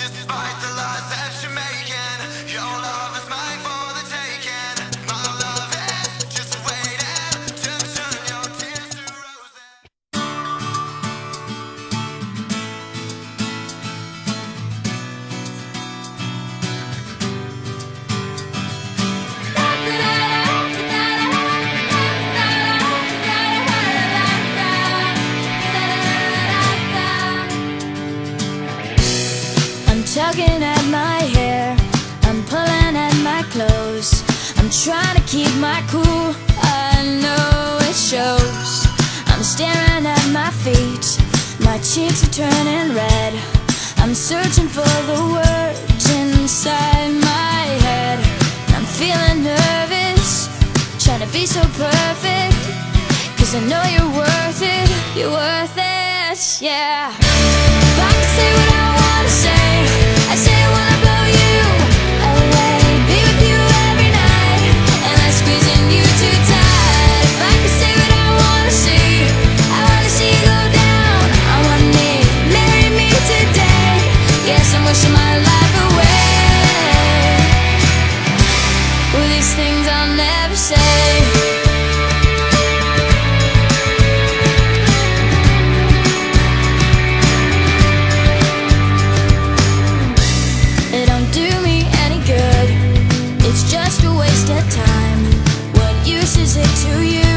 despite the lies that you're making. Your love is mine for the taking. My love is just waiting to turn your tears to roses. I'm tugging at my hair, I'm pulling at my clothes, I'm trying to keep my cool, I know it shows. I'm staring at my feet, my cheeks are turning red, I'm searching for the words inside my head. I'm feeling nervous, trying to be so perfect, 'cause I know you're worth it, yeah. If I can say what I wanna say, I say I wanna blow you away, be with you every night, and I'm squeezing you too tight. If I can say what I wanna see, I wanna see you go down on one knee, marry me today. Yes, I'm wishing my life away. Well, these things I'll never say. It's just a waste of time. What use is it to you?